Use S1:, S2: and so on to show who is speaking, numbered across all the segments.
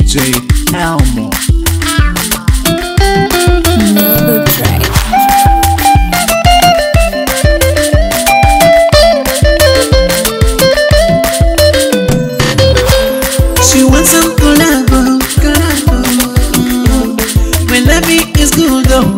S1: DJ Elmo.
S2: Another track.
S3: She wants some collabo. My loving is good though.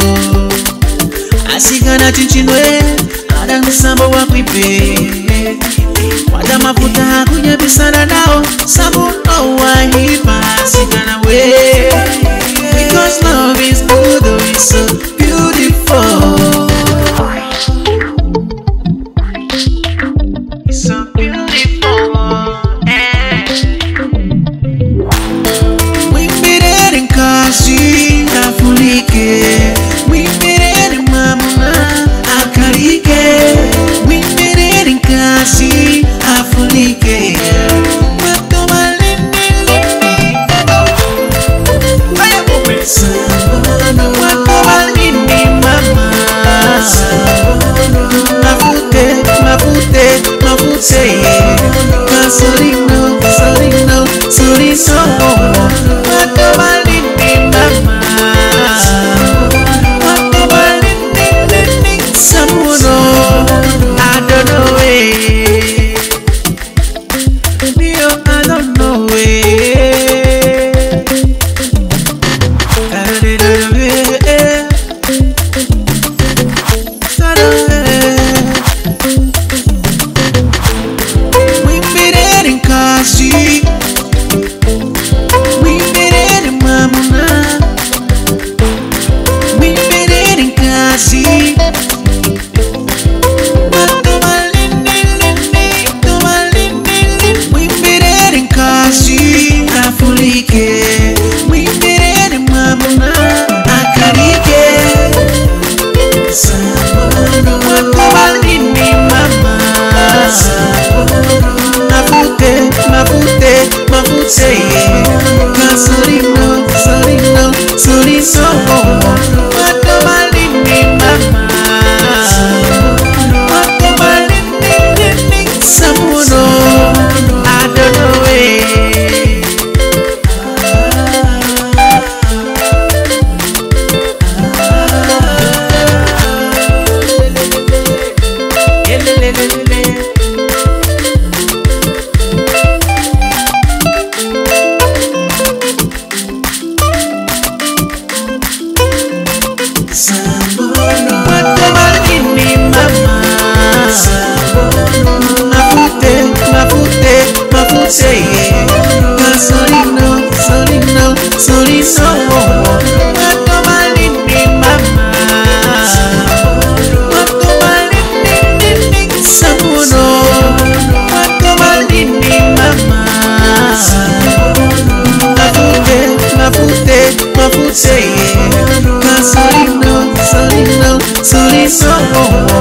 S3: Asigana chinchinwe ada msambo wa kwipe. Wada mafuta hakunya bisana nao sabuno wa hipa asigana we. Because love is good though, it's so beautiful. It's so beautiful. We made it in Kashi, Afulike. We made it in Mamuna, Akarike. We made it in Kashi, Afulike. Sorino, sorino, sorino, what balini mama, what balini samuno, I don't know it, Mio, I don't know it, I don't know it, we made it in Mamuna. We made it in Kashi. We made it in Kashi, Afulike. We made it in Mamuna, Akarike. Sabono, Wakubalini mama. Mafute, Sorino, sorino, sorino, what balini mama, what balini samuno, I don't know it. Say sorino, sorino, sorino, what balini mama, what balini samuno, what balini mama, mafute, sorino, sorino, sorino.